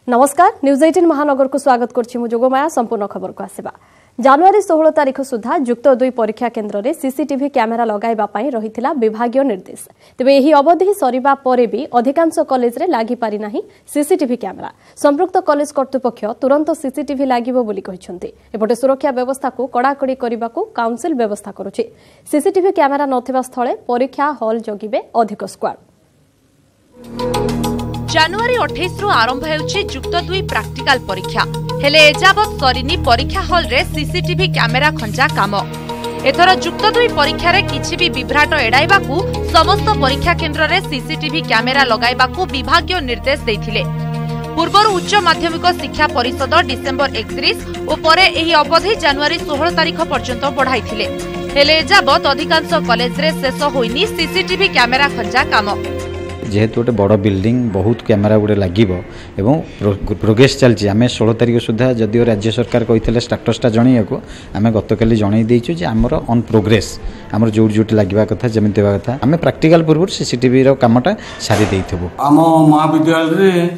नमस्कार न्यूज 18 महानगर को स्वागत करछि मु जोगमाया संपूर्ण खबर को आसीबा। जनवरी 16 तारिख सुधा जुक्त 2 परीक्षा केन्द्र रे सीसीटीवी कैमेरा लगाइबा पई रहिथिला विभागीय निर्देश। तबे एही अवधि सरीबा परे भी अधिकांश कॉलेज रे लागि पारि नाही सीसीटीवी कैमेरा। संपृक्त कॉलेज कर्तृपक्ष तुरंत सीसीटीवी लागिबो बोली कहिसंती। एपटे सुरक्षा व्यवस्था को कड़ाकड़ी करने को काउंसिल व्यवस्था करुछि। सीसीटीवी कैमेरा नथिबा स्थळे परीक्षा हॉल जगिबे अधिक स्क्वाड। जनवरी 28 रु आरंभ हेउछि जुक्त 2 प्रैक्टिकल परीक्षा हेले एजाबत सरिनी परीक्षा हॉल रे सीसीटीवी कैमेरा खंजा काम। एथर जुक्त 2 परीक्षा रे किछि भी विभ्राट एडाइबाकू समस्त परीक्षा केन्द्र रे सीसीटीवी कैमेरा लगाइबाकू विभागीय निर्देश दैथिले। पूर्वर उच्च माध्यमिक शिक्षा परिषद डिसेंबर 31 और परे एही अवधि जनवरी 16 तारिख पर्यंत बढ़ाइथिले। हेले एजाबत अधिकांश कॉलेज रे शेष होइनी सीसीटीवी कैमेरा खंजा काम। जेहेतु गोटे बड़ बिल्डिंग बहुत कैमेरा गुड़े लगे प्रोग्रेस चलती आम 16 तारिख सुधा जदिव राज्य सरकार कही स्टाटसटा जनइको आम गतकाली जनईदेचु आमर ऑन प्रोग्रेस आमर जो लगे कथा जमी कथा आम प्रैक्टिकल पूर्व सीसीटीवी कामटा सारी देइथबो। आम महाविद्यालय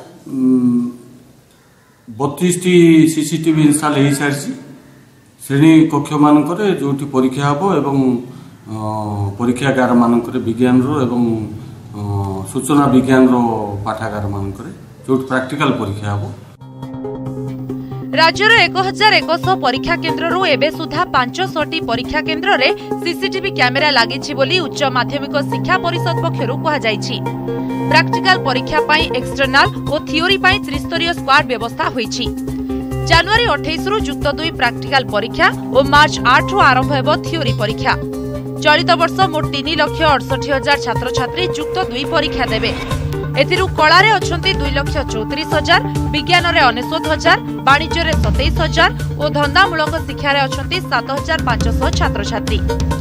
32 सीसीटीवी इंस्टॉल हो सारी श्रेणी कक्ष मानक जो परीक्षा हम एवं परीक्षागार मानक विज्ञान एवं सूचना विज्ञान पाठागार मानक जो प्रैक्टिकल परीक्षा हम। राज्यर 1100 परीक्षा केन्द्र एबे सुधा 500 परीक्षा केन्द्र रे सीसीटीवी कैमेरा लागिछि बोली उच्च माध्यमिक शिक्षा परिषद पक्षरु कहा जाइछि। प्रैक्टिकल परीक्षा पाई एक्सटर्नल और थियोरी पाई त्रिस्तरीय स्क्वाड व्यवस्था होइछि। जनवरी 28 रु जुक्त 2 प्रैक्टिकल परीक्षा और मार्च 8 रु आरंभ हेबो थियोरी परीक्षा। चलित वर्ष मोट 3,68,000 छात्र छात्री जुक्त 2 परीक्षा देबे। एथिरु कला रे अछंती 2,34,000, विज्ञान रे 69,000, वाणिज्य रे 27,000 और धंदामूलक शिक्षा रे अछंती 7,500 छात्र छात्री।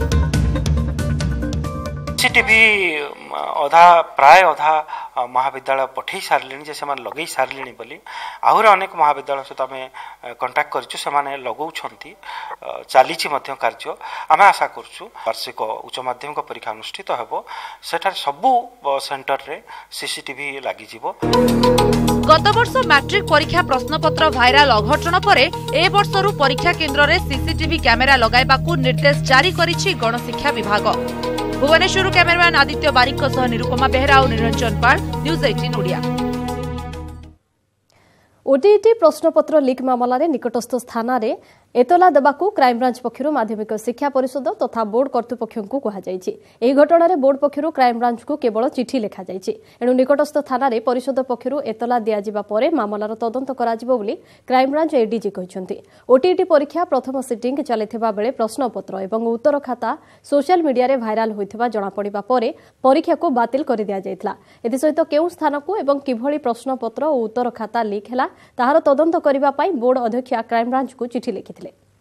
सीसीटीवी प्राय अधा महाविद्यालय पठे सारे जे से लगे सारे बोली आहरी अनेक महाविद्यालय सहित आम कंटाक्ट कर लगौंट चली कार्य आम आशा करुँ वार्षिक उच्च माध्यमिक परीक्षा अनुष्ठित हो सेठार सबू सेंटर रे सीसीटीवी लगी। गत वर्ष मैट्रिक परीक्षा प्रश्नपत्र भाइराल अघटन पर ए वर्षरू परीक्षा केन्द्र रे सीसीटीवी कैमेरा लगाइबाकू निर्देश जारी करिछि गणशिक्षा विभाग। भुवनेश्वर कैमरामैन आदित्य बारिक सह निरुपमा बेहरा और निरंजन पाल, न्यूज 18 ओडिया। ओटीईटी प्रश्नपत्र लीक मामला रे निकटस्थ स्थान रे एतला देबाकू क्राइमब्रांच पक्षरु माध्यमिक शिक्षा परिषद तथा बोर्ड कर्तृपक्षଙ୍କୁ कहा जायछि। एही घटना रे बोर्ड पक्षरु क्राइमब्रांच को केवल चिठी लेखा जायछि। एणु निकटस्थ थाना रे परिषद पक्षरु एतला दिया जिबा परे मामलार तदंत कराजिबो बोली क्राइमब्रांच एडीजी कहिसंती। ओटीईटी परीक्षा प्रथम सिटिंग चलिथिबा बेले प्रश्नपत्र एवं उत्तर खाता सोशल मीडिया रे भाइराल होइथिबा जणा पडिबा परे परीक्षा को बातिल कर दिया जायतला। एथि सहित केउ स्थान को एवं किभଳି प्रश्नपत्र और उत्तर खाता लीक हैला ताहार तदंत करिबा पई बोर्ड अध्यक्ष क्राइमब्रांच को चिठी लिखिथिले।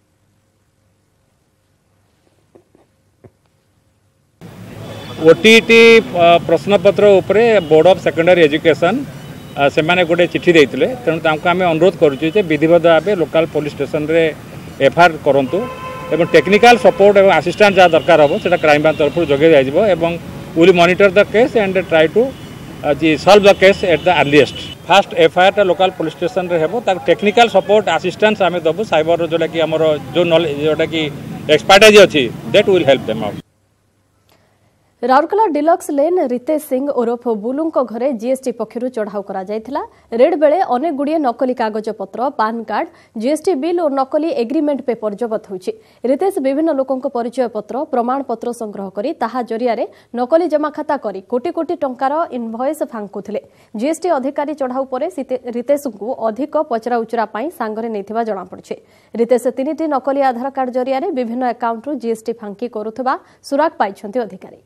ओटीईटी प्रश्नपत्र उपरे बोर्ड ऑफ सेकेंडरी एजुकेशन से माने गोटे चिठी देइतिले तेणु तांको आमे अनुरोध करूछु जे विधिवत भाबे लोकल पुलिस स्टेशन रे एफआईआर करंतु एवं टेक्निकल सपोर्ट एवं असिस्टेंट जा दरकार हो सेटा क्राइम ब्रांच तरफ जोगे जाइबो एवं will monitor the case and try to solve the case at the earliest. Fast FIR टा लोकल पुलिस स्टेशन रे हेबो ता टेक्निकल सपोर्ट असिस्टेंस आमे दबो साइबर जोला कि हमर जो नॉलेज जोटा कि एक्सपर्टाइज अछि that will help them out. Rourkela deluxe lane Ritesh Singh ओरफ बुलुंक घरे जीएसटी पक्षरु चढ़ाऊ करा जायथिला। रेड बेले अनेक गुड़िए नकली कागज पत्र पान कार्ड जीएसटी बिल और नकली एग्रीमेंट पेपर जबत होइछि। रितेश विभिन्न लोकंक परिचय पत्र प्रमाण पत्र संग्रह करी ताहा जरिया रे नकली जमा खाता करी कोटी कोटी टंकार इनवॉइस फांकुथिले। जीएसटी अधिकारी चढ़ाऊ परे रितेशଙ୍କୁ अधिक पचरा उचरा पाई सांगरे नेथिबा जणा पड़छि। रितेश 3टी नकली आधार कार्ड जरिया रे विभिन्न अकाउंट रु जीएसटी फांकी करुथबा सुराग पाइछन्ति अधिकारी।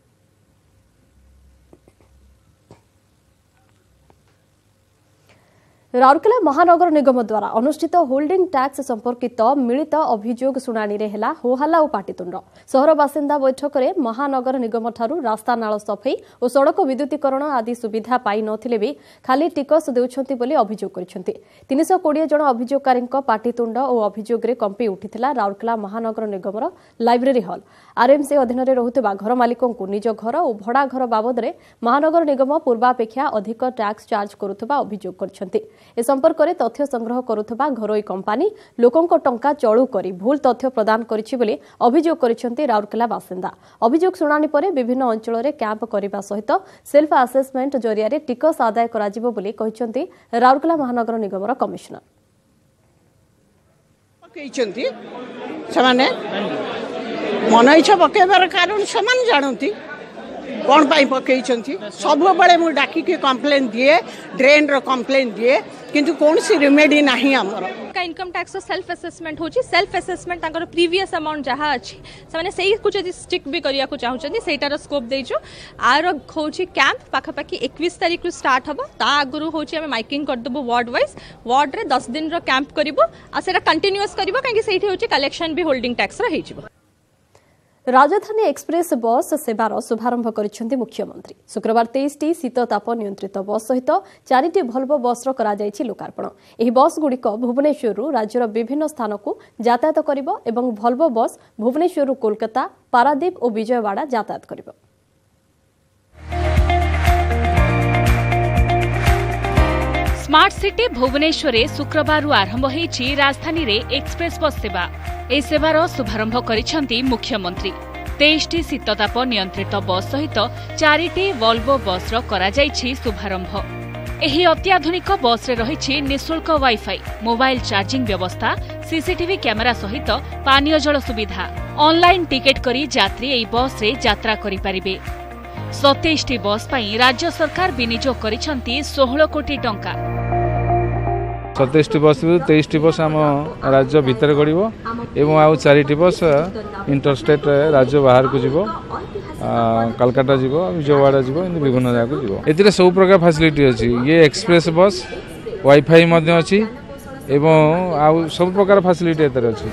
राउरकेला महानगर निगम द्वारा अनुष्ठित होल्डिंग टैक्स संपर्कित मिलित अभियोग शुणाणी रे हेला होहल्ला और पाटितुंड। सहर बासिंदा बैठक में महानगर निगम ठारू रास्ता नाल सफाई और सड़क विद्युतीकरण आदि सुविधा पाई नथिले भी खाली टिकस देउछंती बोली अभियोग करिसंती। 320 जन अभियोगकारी पाटितुंड और अभियोग रे कंपी उठिथिला राउरकेला महानगर निगमर लाइब्रेरी हॉल। आरएमसी अधीन रे रहुतबा घर मालिकंकु निज घर और भड़ा घर बाबद रे महानगर निगम पूर्वापेक्षा अधिक टैक्स चार्ज करुतबा अभियोग करिसंती। ए संपर्क में तथ्य संग्रह करुवा घरोई कंपानी लोकों टंका चलू कर भूल तथ्य प्रदान करिछि बोली अभियोग करिसेंति राउरकेला बासिंदा। अभियोग शुणाणी पर विभिन्न अंचल में कैंप करने सहित सेल्फ आसेसमेंट जरिया टिकस आदाय कराजिबो बोली कहिसेंति राउरकेला महानगर निगमर कमिशनर। मन इच्छा पकेबार कारण से जानती कौन पाई पकई सब बड़े मुझे डाकिकी कंप्लेन दिए ड्रेन रो कंप्लेन दिए किंतु कौन सी रिमेडी नहीं आमर का इनकम टैक्स सेल्फ असेसमेंट होची सेल्फ असेसमेंट तांकर प्रीवियस अमाउंट जहाँ अच्छी से सही कुछ यदि स्टिक भी करिया को चाहूचंदी सेटार स्कोप देइचो आर होची कैंप पाखापाखि 21 तारिख रु स्टार्ट हबो ता आगुरु होची हम माइकिंग कर देबो वार्ड वाइज वार्ड रे 10 दिन रो कैंप करबो आ सेटा कंटीन्यूअस करबो काहे सेठी होची कलेक्शन भी होल्डिंग टैक्स रो हेजिबो। राजधानी एक्सप्रेस बस सेवार शुभारंभ करिसेंति मुख्यमंत्री। शुक्रवार 23टी शीतताप नियंत्रित बस सहित 4टी भल्वो बस लोकार्पण। एही बस गुड़िक भुवनेश्वर राज्यर विभिन्न स्थान को यातायात करिबो एवं भल्वो बस भुवनेश्वर कोलकाता पारादीप और विजयवाड़ा यातायात करिबो। स्मार्ट सिटी भुवनेश्वर शुक्रवार आरंभ होईछि राजधानी रे एक्सप्रेस बस सेवा। ए सेवार शुभारंभ करिसेंति मुख्यमंत्री। 23टी शीतताप नियंत्रित बस सहित 4टी वोल्वो बस करा जाइछि शुभारंभ। एही अत्याधुनिक बस रे रहिछि निःशुल्क वाईफाई मोबाइल चार्जिंग व्यवस्था सीसीटीवी कैमेरा सहित पानीय जल सुविधा। ऑनलाइन टिकेट करी यात्री एही बस रे यात्रा करि परिबे। 27टी बस पई राज्य सरकार विनियोग करिसेंति 16 कोटी टंका। 27टी बस 23टी बस आम राज्य भितर गड़ो एवं आउ 4टी बस इंटरस्टेट राज्य बाहर को जीव कलकाता जीव विजयवाड़ा जीव विभिन्न जगह जीव। ए सब प्रकार फैसिलिटी अच्छी। ये एक्सप्रेस बस वाईफाई अच्छी एवं आउ सब प्रकार फैसिलिटी एतर अच्छी।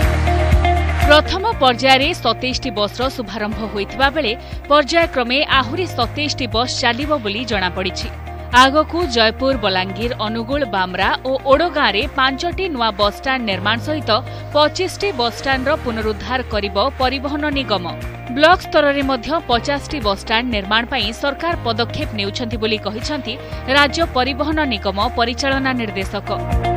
प्रथम पर्यायर 27टी बस शुभारंभ होइतिबा बेले पर्यायक्रमे आहुरी 27टी बस चलिबो बोली जणा पड़िछि। आगकू जयपुर बलांगीर अनुगुल बामरा और ओडगाँ रे 5टी नुआ बस स्टाण्ड निर्माण सहित 25टी बस स्टाण्ड पुनरुद्धार करिबो परिवहन निगम। ब्लॉक स्तर रे मध्य 50टी बस स्टाण्ड निर्माण पई सरकार पदक्षेप नेउछंती बोली कहिसंती राज्य परिवहन निगम परिचालना निर्देशक।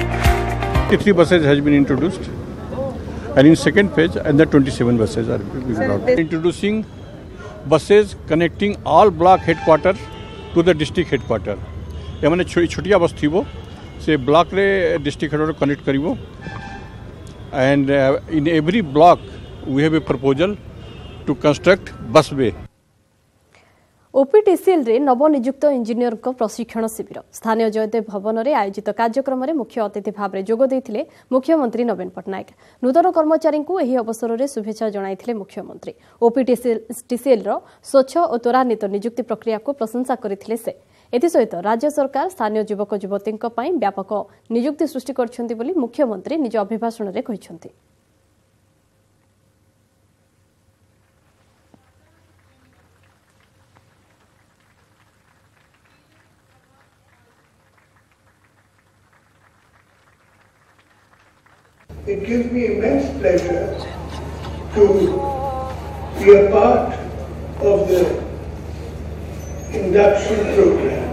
53 buses has been introduced and in second phase another 27 buses are brought. Introducing buses connecting all block headquarter to the district headquarter. ये माने छोटिया बस थी वो से ब्लॉक रे डिस्ट्रिक्ट हेडक्वार्टर कनेक्ट करिवो and in every block we have a proposal to construct busway. OPTCL रे नवनियुक्त इंजीनियर को प्रशिक्षण शिविर स्थानीय जयदेव भवन में आयोजित कार्यक्रम में मुख्य अतिथि भाव में जोग देइथिले मुख्यमंत्री नवीन पट्टनायक। नूतन कर्मचारी को एही अवसर में शुभेच्छा जणाइथिले मुख्यमंत्री। ओपीटीसीएल रो स्वच्छ और त्वरान्वित नियुक्ति प्रक्रिया को प्रशंसा करथिले से। एथिसहित राज्य सरकार स्थानीय युवक युवतींक पई व्यापक नियुक्ति सृष्टि करछन्ति बोली मुख्यमंत्री निज अभिभाषण में कहिसंति। It gives me immense pleasure to be a part of the induction program.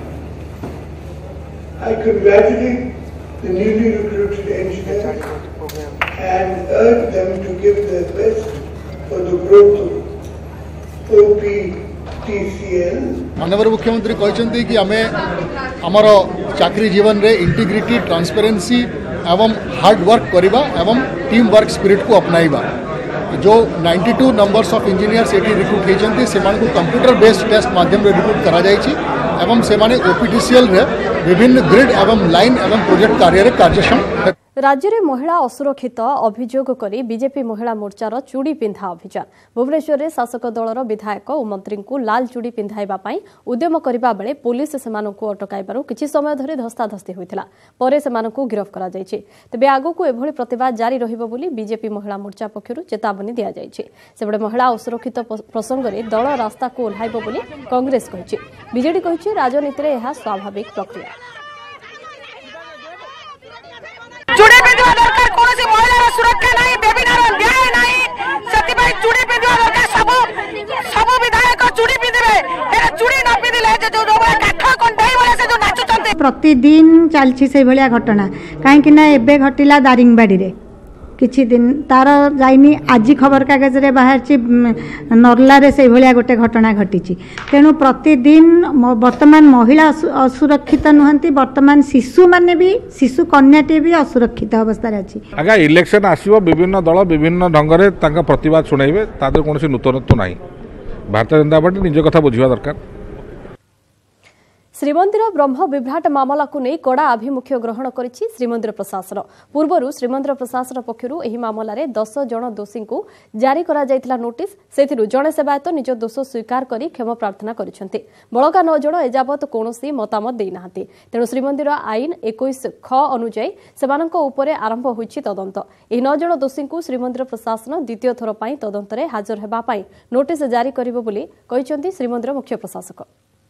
I congratulate the newly recruited engineers and urge them to give their best for the growth of OPTCL. माननीय मुख्यमंत्री कहते कि आम आमर चाकरी जीवन रे integrity transparency एवं हार्ड वर्क करवा एवं टीम वर्क स्पिरिट को अपनाइबा। जो 92 numbers of engineers at recruit होती से कंप्यूटर बेस्ड टेस्ट माध्यम रिक्रूट करा एवं से ओपीटीसीएल रे विभिन्न ग्रिड एवं लाइन एवं प्रोजेक्ट कार्यक्षम। राज्य में महिला असुरक्षित अभियोग करी बीजेपी महिला मोर्चार चूड़ी पिंधा अभियान। भुवनेश्वर में शासक दलर विधायक और मंत्री को लाल चूड़ी पिंधाइबा पई उद्यम करबा बेले पुलिस सेमानकु अटकाइबारु किछि समय धरि धस्ताधस्ती होइतिला। परे सेमानकु गिरफ्त करा जायछि। तबे आगकु एभଳି प्रतिवाद जारी रहिबो बोली बीजेपी महिला मोर्चा पक्षरु चेतावनी दिया जायछि। सेबडे महिला असुरक्षित प्रसंग रे दल रास्ता को ओल्हाइबो बोली कांग्रेस कहिछि। बीजेडी कहिछि राजनीति रे एहा स्वाभाविक प्रक्रिया। चूड़ी पिंधा दरकार कोनोसी महिला सुरक्षा नहीं बेबिनार न्याय नहीं सेति भाई चूड़ी पिंधा दरकार सब विधायक चूड़ी पिंधबे एरा चूड़ी न पिंधिले जो काठ कंठाई वाला से जो नाचुचंते प्रतिदिन चलछि से भलिया घटना कहीं एबे घटिला दारिंगबाड़ी रे किछि दिन तार जाइनी आज खबर कागज रे बाहर नर्ला रे से भलिया गोटे घटना घटी तेणु प्रतिदिन वर्तमान महिला असुरक्षित नुहंती वर्तमान शिशु माने भी शिशु कन्याटी भी असुरक्षित अवस्था अच्छी आगा इलेक्शन आसीबो विभिन्न दल विभिन्न ढंग रे तांका प्रतिवाद सुनाइबे तादर कोनोसी नूतनत्व नाही भारतीय जनता पार्टी निज कथा बुझिबा दरकार। श्रीमंदिर ब्रह्म विभ्राट मामला को नहीं कड़ा आभिमुख्य ग्रहण करिछि श्रीमंदिर प्रशासन। पूर्वरु श्रीमंदिर प्रशासन पक्षरु एही मामला रे 10 जन दोषी को जारी करा जायतिला नोटिस सेथिरु जणे सेवायत निज दोष स्वीकार करी क्षमा प्रार्थना करिसेंती। बळका 9 जन एजाबत कोनोसी मतामत देई नाहांती तेणु श्रीमंदिर आईन 21 ख अनुଯାୟୀ सेमानंक उपरे आरंभ होइछि तदंत। एही 9 जन दोषी को श्रीमंदिर प्रशासन द्वितीय थर पई तदंत रे हाजर हेबा पई नोटिस जारी करिवो बोली कहिसेंती श्रीमंदिर मुख्य प्रशासक।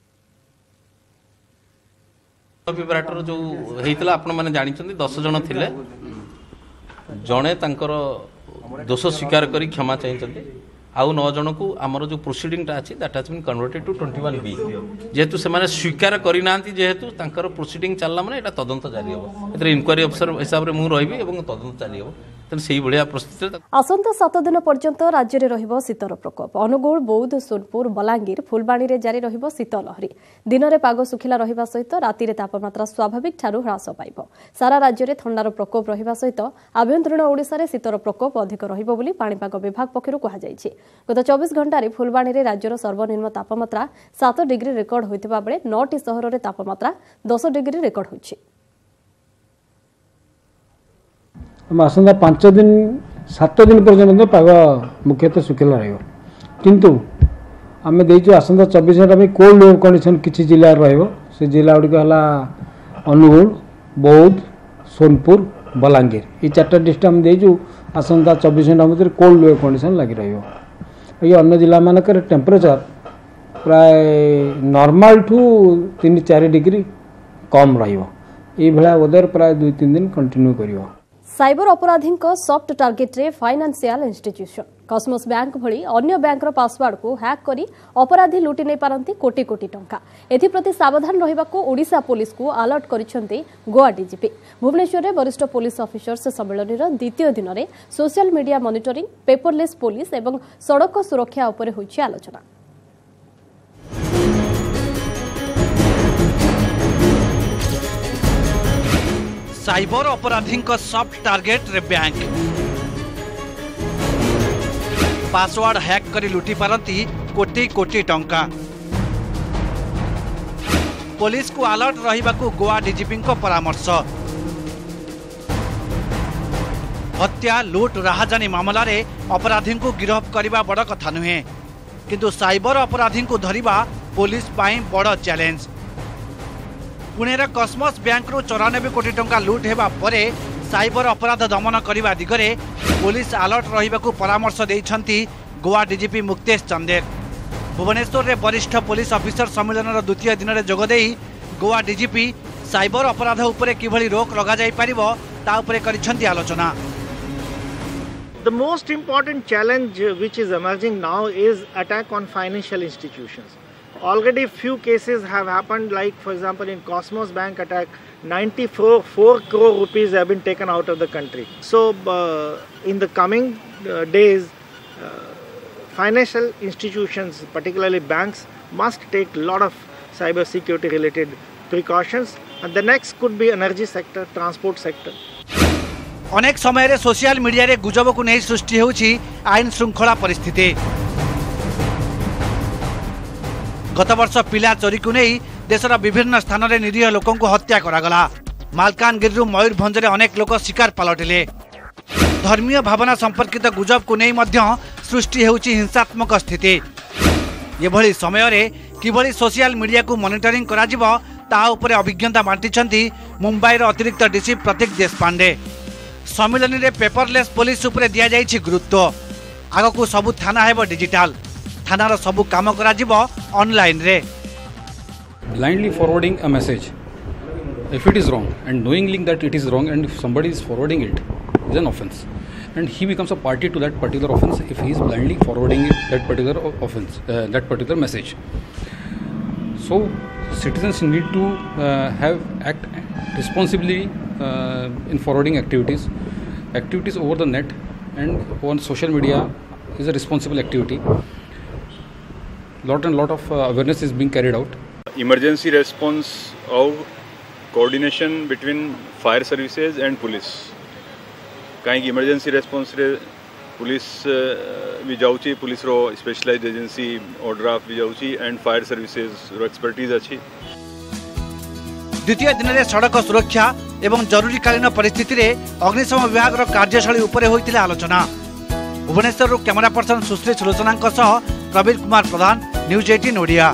विभ्राटर जो होता आपण मैंने जानते 10 जन थिले जड़े दोष स्वीकार करी क्षमा चाहिए आउ 9 जन को आमर जो प्रोसीडिंग अच्छी that has been converted to 21B जेहेतु से स्वीकार करना जेहेतु प्रोसीडिंग चलला माने एटा तदंत जारी हे इनक्वारी अफिसर हिसाब से मुझे रही और तदंत जारी हे आसंता 7 दिन पर्यंत राज्य में रहिबो शीतर प्रकोप। अनुगुल बौद्ध सोनपुर बलांगीर फुलबाणी में जारी रहिबो शीत लहरी। दिन में पाग सुखिला रहिबा सहित राति में तापमात्रा स्वाभाविक ठारू ह्रास पाइबो। सारा राज्य में थंडार प्रकोप रहिबा सहित आभ्यंतरीण ओडिशा रे शीतर प्रकोप अधिक रहिबो बोली पाणीपाग विभाग पक्षरु कहा जायछि। गत 24 घंटार फुलबाणी में राज्यर सर्वनिम्न तापमात्रा 7 डिग्री रेकर्ड होइतिबा बेले 9टी सहर में तापमात्रा 10 डिग्री रेकर्ड होइछि। आसंता 5 दिन 7 दिन पर्यंत पाग मुख्यतः सुखिला रहिबो किंतु आम देइछु आसंता 24 घंटा में कोल्ड वेव कंडीशन किछि जिल्ला रहिबो से जिल्ला गुडी हला अनुगुल बौद्ध सोनपुर बलांगीर ये 4टा डिस्ट्रिक्ट हम देइछु आसंता 24 घंटा मध्य कोल्ड वेव कंडीशन लागि रहिबो। ये अन्य जिल्ला मानकर टेम्परेचर प्राय नॉर्मल ठू 3-4 डिग्री कम रहिबो। ये भला वेदर प्राय 2-3 दिन कंटिन्यू करिवो। साइबर अपराधी सॉफ्ट टार्गेट रे फाइनेंशियल इंस्टीट्यूशन कॉस्मोस बैंक भली अन्य बैंक पासवर्ड को हैक करी अपराधी लुटि नहीं पारंती कोटी कोटी टंका। एथिप्रति सावधान रहिबाकू ओडिशा पुलिस को अलर्ट करिसेंती गोवा डीजीपी। भुवनेश्वर रे वरिष्ठ पुलिस ऑफिसर्स सम्मेलन द्वितीय दिन में social media monitoring paperless police एवं सड़क सुरक्षा उपरे होइछि आलोचना। साइबर अपराधी सॉफ्ट टार्गेट रे बैंक पासवर्ड हैक करी लुटि पारती कोटी कोटी टंका। पुलिस को अलर्ट रहिबाकू गोवा डीजीपी परामर्श। हत्या लुट राहाजानी मामला रे अपराधी को गिरफ्त करने बड़ कथा नुहे किंतु साइबर अपराधी को धरिबा पुलिस पाई बड़ चैलेंज। पुणेर कॉस्मोस बैंक रु 94 कोटी टंका लुट हेबा परे साइबर अपराध दमन करने दिगरे पुलिस अलर्ट रहिबाकू परामर्श देइछंती गोवा डीजीपी मुक्तेश चंदेर। भुवनेश्वर रे वरिष्ठ पुलिस ऑफिसर सम्मेलन द्वितीय दिन में जोगदेई गोवा डीजीपी साइबर अपराध उपरे किभली रोक लगा जाई परिबो ता उपरे करिछंती आलोचना। The most important challenge which is emerging now is attack on financial institutions. Already few cases have happened, like for example in Cosmos Bank attack 94 crore rupees have been taken out of the country. So in the coming days financial institutions, particularly banks, must take a lot of cyber security related precautions, and the next could be energy sector, transport sector. अनेक समय रे social media रे गुजब को नहीं सृष्टि होउछि आईन श्रृंखला परिस्थिति। गत वर्ष पिला चोरी को नहीं देशर विभिन्न स्थान रे निरीह लोकों को हत्या करागला। मालकानगिरी मयूरभंज रे अनेक लोक शिकार पलटिले। धर्मीय भावना संपर्कित गुजब को नहीं मध्य सृष्टि होउछि हिंसात्मक स्थिति। ये भली समय रे किभली सोशल मीडिया को मॉनिटरिंग करा जिवो ता उपरे अभिज्ञता बांटिछंती मुंबई रो अतिरिक्त डीसी प्रतीक देशपांडे। सम्मेलन रे पेपरलेस पुलिस उपरे दिया जाइछि गुरुत्व। आगो को सबु थाना हेबो डिजिटल। थानार सबु काम करा जिवो ऑनलाइन रे। Blindly forwarding a message, if it is wrong and knowingly that it is wrong, and if somebody is forwarding it, is an offence, and he becomes a party to that particular offence if he is blindly forwarding that particular offence, that particular message. So citizens need to have act responsibly in forwarding activities over the net and on social media is a responsible activity. Lot of awareness is being carried out. Emergency response of coordination between fire services and police. कहीं emergency response रे police भी जाऊँची, police रो specialised agency ODRAF भी जाऊँची and fire services रो expertise अच्छी। द्वितीय दिन में सड़क सुरक्षा एवं जरूरीकालीन परिस्थिति रे अग्निशम विभाग रो कार्यशाला उपरे होइतिले आलोचना। Bhubaneswar camera person Sushri Sulochana Praveen Kumar Pradhan, news 18 Odia.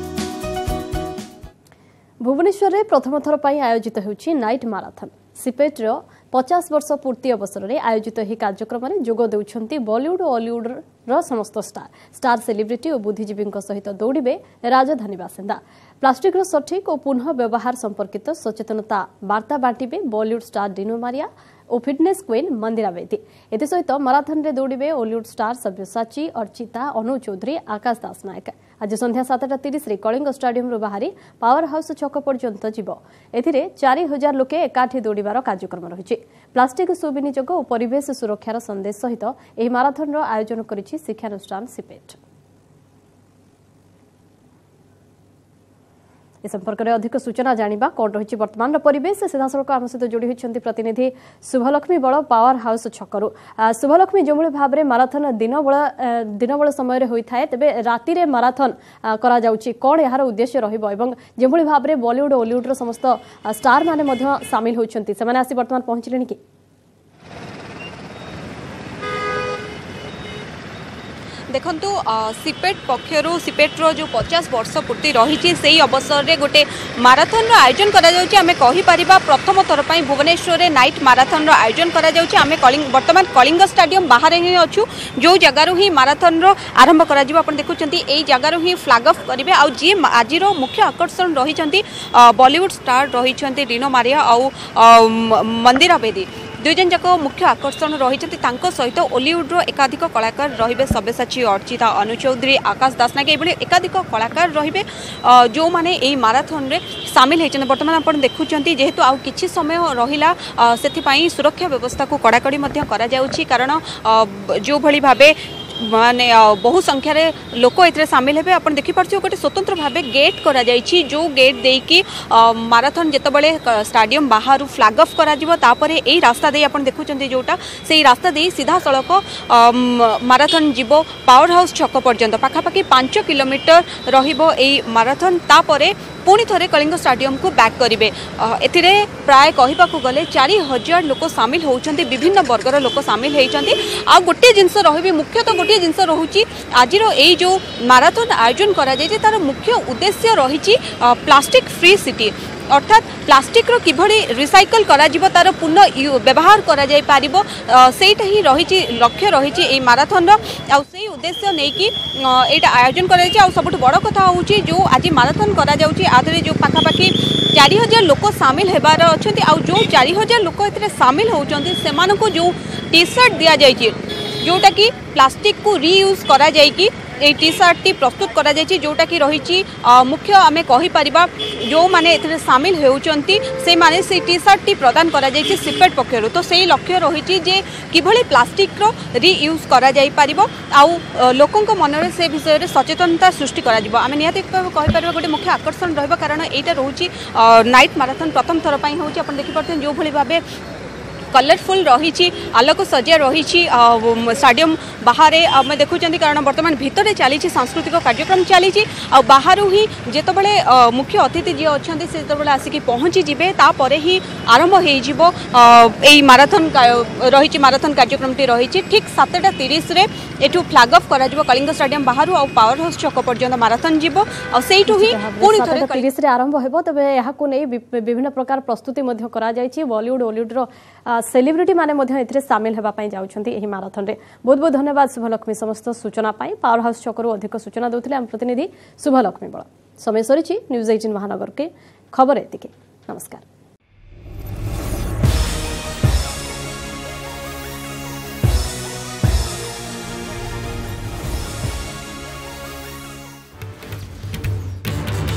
Bhubaneswar में प्रथम थर पर आयोजित होउछि नाइट माराथन। सिपेट 50 वर्ष पूर्ति अवसर में आयोजित यह कार्यक्रम में जोग देउछंती बॉलीवुड और हॉलीवुड समस्त स्टार सेलिब्रिटी और बुद्धिजीवी सहित दौड़े राजधानी बासिंदा। प्लास्टिक सठिक और पुनः व्यवहार संपर्कित सचेतनता वार्ता बांटे बॉलीवुड स्टार डिनो मारिया और फिटनेस क्वीन मंदिरा बेदी। एसहित माराथन में दौड़े हॉलीवुड स्टार सब्यसाची, अर्चिता, अनु चौधरी, आकाश दास नायक। आज संध्या 7:30 कलिंग स्टाडियम बाहरी पावर हाउस छक पर्यंत जीव। एथिरे 4000 लोके एकाठी दौड़ार कार्यक्रम रही। प्लास्टिक सुविनियोग और परिवेश सुरक्षार संदेश सहित यह माराथन आयोजन करिछि शिक्षानुष्ठान सिपेट। इस संपर्क में अधिक सूचना जानिबा कोन रही वर्तमान परिवेश सीधासख आम सहित जोड़ी होती प्रतिनिधि शुभलक्ष्मी बड़ पावर हाउस छकरू। शुभलक्ष्मी जो भाव में माराथन दिन बड़ समय होता है, तेबे राति रे माराथन करा जाउची, कौन यार उद्देश्य रहिबो एवं जो भाव में बॉलीवुड हॉलीवुड समस्त स्टार माने सामिल होती से आसी वर्तमान पहुंचले कि देखंतु सिपेट पक्षरु सिपेट्रो जो 50 वर्ष पूर्ति रही से अवसर में गोटे माराथन आयोजन करा कहि परिबा प्रथम थर पर भुवनेश्वर में नाइट माराथन आयोजन करा वर्तमान कलिंग स्टाडियम बाहर ही अच्छु जो जगार ही माराथन आरंभ करा आपण देखुचंती एई जगार ही फ्लैग ऑफ करिवे आ जी आज मुख्य आकर्षण रही बॉलीवुड स्टार रही डिनो मारिया और मंदिरा बेदी। दुईजन जाक मुख्य आकर्षण रही सहित हॉलीवुड एकाधिक कलाकार रहिबे सब्यसाची, अर्चिता, अनु चौधरी, आकाश दास नायक एभली एकाधिक कलाकार रहिबे जो माने एई माराथन रे सामिल होइछन। वर्तमान आपण देखुचंती जेहेतु आउ किछि समय रहिला सेथिपाई सुरक्षा व्यवस्था को कड़ाकड़ी मध्य करा जाउछि, कारण जो भली भाबे माने बहु संख्यार लोक ए सामिल हे। आप देखिपारे गोटे स्वतंत्र भाव गेट करा जाइछि, जो गेट देकी माराथन जेतबेले स्टाडियम बाहर फ्लैग ऑफ करा जिवो तापरे एई रास्ता दे आप देखुचंती जोटा सेई रास्ता दे सीधा सड़क माराथन जीवो पावर हाउस छक पर्यंत पाखापाखि 5 किलोमीटर रहिबो एई माराथन। तापरे पुणी थे कलिंग स्टाडियम को बैक करेंगे। एथिरे प्राय कहवाक गले 4000 लोक सामिल होती, विभिन्न वर्गर लोक सामिल होती। आ गोटे जिनस रही मुख्यतः गोटे जिनस रोचे आज जो माराथन आयोजन करा जाए तार मुख्य उद्देश्य रही प्लास्टिक फ्री सिटी, अर्थात प्लास्टिक रो किभली रिसाइकल करा जिवो तार पुनः व्यवहार करा जाय पारिबो सेटा ही रही लक्ष्य रही ए माराथन आ सेही उद्देश्य नै कि एटा आयोजन करा जाय। आ सबुठ बड़ कथा होउची जो आज माराथन करा जाउची आधरे जो पाखापाखि 4000 लोक सामिल हेबार अछंती आ जो 4000 लोक एतरे सामिल होउचंती सेमानको जो टी शर्ट दिया जायची जोटा कि प्लास्टिक को रीयूज करा जाय कि ए टी शर्ट टी प्रस्तुत करा जायछि जोटा कि रही मुख्य आमे कहि परिबा जो माने एथरे सामिल हेउचंती से माने से टी शर्ट टी प्रदान करा जायछि सिपेट पक्षरु। तो सेही लक्ष्य रही जे किभली प्लास्टिक रो रीयूज करा जाय परिबो आउ लोकंक मनरे से विषय रे सचेतनता सृष्टि करा जिवो। आमे निहाती कहि परिबा गोटे मुख्य आकर्षण रहबो, कारण एटा रहउछि नाइट माराथन प्रथम थर पई होउछि। आपण देखि परते जो भली भाबे कलरफुल रही आलोक सज्जा रही स्टाडियम बाहर आम देखुं, कारण बर्तमान भितर चली सांस्कृतिक कार्यक्रम चली बाहर ही जितेबाला मुख्य अतिथि जी अच्छा से जो आसिक पहुँची जी तापर ही आरंभ हो माराथन रही माराथन कार्यक्रमटी रही ठीक 7:30 एठू फ्लैग ऑफ करा कलिंग स्टाडियम बाहर आ पावर हाउस छक पर्यंत माराथन जीव सेठू ही पुणी 7:30 आरंभ हो। तेज यहाँ विभिन्न प्रकार प्रस्तुति बॉलीवुड हॉलीवुड सेलिब्रिटी माने सामिल होगापी जाऊँगी माराथन में। बहुत बहुत धन्यवाद शुभलक्ष्मी समस्त सूचना पावर हाउस छकरू अधिक सूचना देते आम प्रतिनिधि शुभलक्ष्मी बड़। समय सरी न्यूज 18 महानगर के खबर एति। नमस्कार।